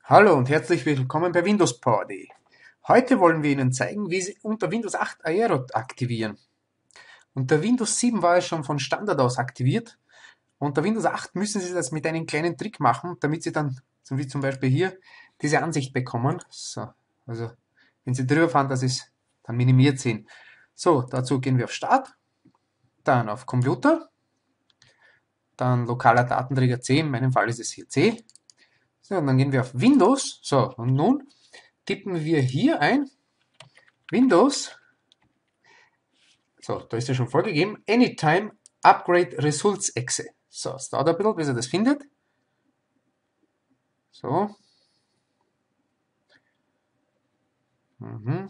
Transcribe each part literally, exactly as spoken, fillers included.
Hallo und herzlich willkommen bei Windows Power punkt de. Heute wollen wir Ihnen zeigen, wie Sie unter Windows acht Aero aktivieren. Unter Windows sieben war es schon von Standard aus aktiviert. Unter Windows acht müssen Sie das mit einem kleinen Trick machen, damit Sie dann, so wie zum Beispiel hier, diese Ansicht bekommen. So, also wenn Sie drüber fahren, dass es dann minimiert sehen. So, dazu gehen wir auf Start, dann auf Computer, dann lokaler Datenträger C, in meinem Fall ist es hier C. So, und dann gehen wir auf Windows. So, und nun tippen wir hier ein Windows. So, da ist ja schon vorgegeben. Anytime Upgrade Results Exe. So, es dauert ein bisschen, bis er das findet. So. Mhm.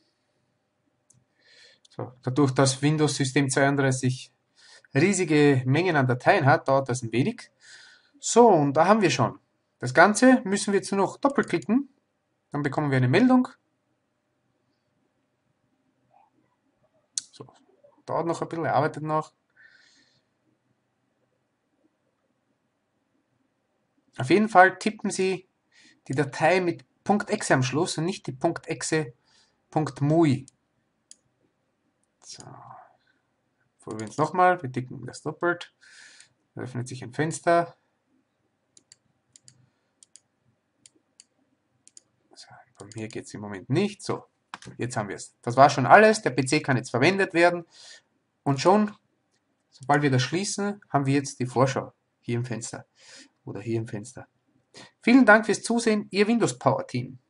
So, dadurch, dass Windows System zweiunddreißig riesige Mengen an Dateien hat, dauert das ein wenig. So, und da haben wir schon. Das Ganze müssen wir jetzt nur noch doppelklicken. Dann bekommen wir eine Meldung. So, dauert noch ein bisschen, er arbeitet noch. Auf jeden Fall tippen Sie die Datei mit .exe am Schluss und nicht die .exe.mui. So, probieren wir es nochmal. Wir tippen das doppelt. Da öffnet sich ein Fenster. So, bei mir geht es im Moment nicht. So, jetzt haben wir es. Das war schon alles. Der P C kann jetzt verwendet werden. Und schon, sobald wir das schließen, haben wir jetzt die Vorschau hier im Fenster oder hier im Fenster. Vielen Dank fürs Zusehen, Ihr Windows Power Team.